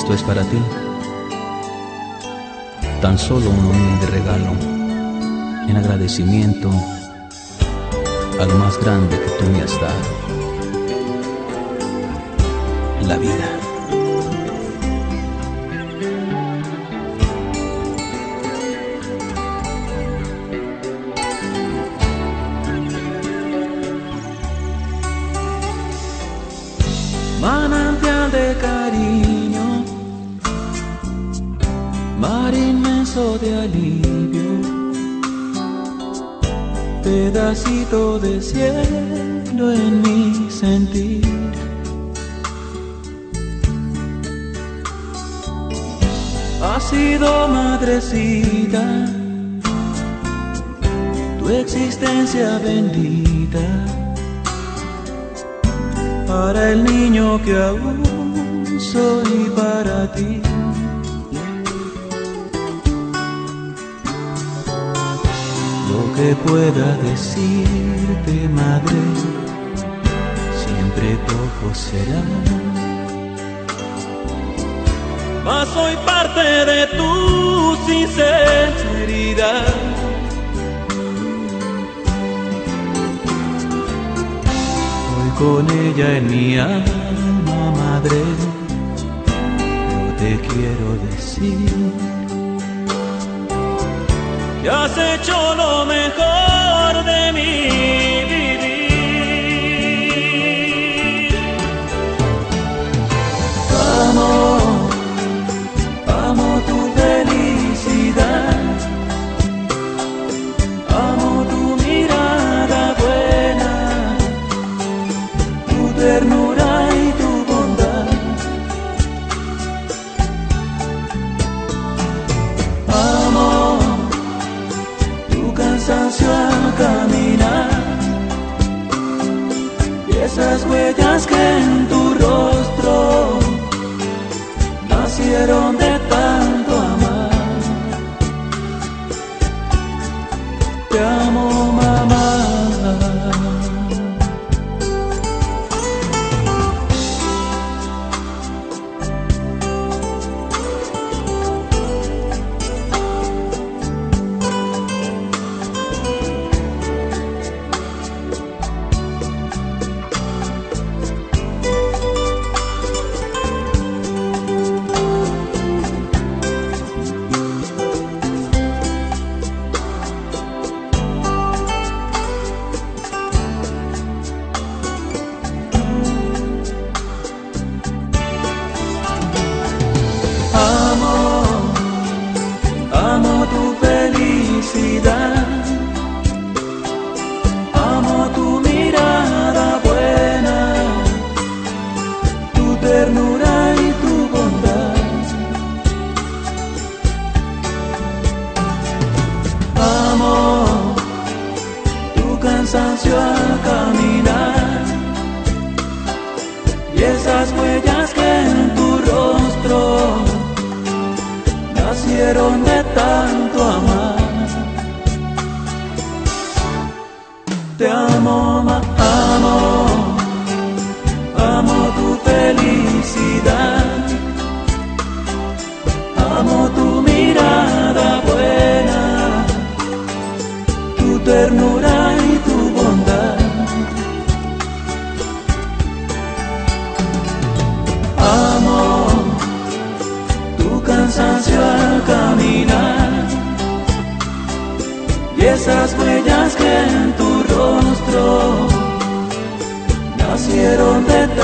Esto es para ti, tan solo un humilde regalo, en agradecimiento a lo más grande que tú me has dado, la vida. Manantial de cariño, mar inmenso de alivio, pedacito de cielo en mi sentir. Has sido madrecita, tu existencia bendita, para el niño que aún soy para ti. Lo que pueda decirte, madre, siempre poco será, mas soy parte de tu sinceridad. Con ella en mi alma, madre, yo te quiero decir que has hecho lo mejor de mi vivir. Amo tu felicidad, amo tu mirada buena, ternura y tu bondad. Amo tu cansancio al caminar y esas huellas que en tu rostro nacieron de tanto amar. Te amo, mamá. Amo tu felicidad, amo tu mirada buena, tu ternura y tu bondad. Amo tu cansancio al caminar y esas huellas que en tu rostro nacieron de tanto amar. Te amo, amo tu felicidad, amo tu mirada buena, tu ternura y tu bondad. Amo tu cansancio al caminar y esas huellas que en tu rostro nacieron de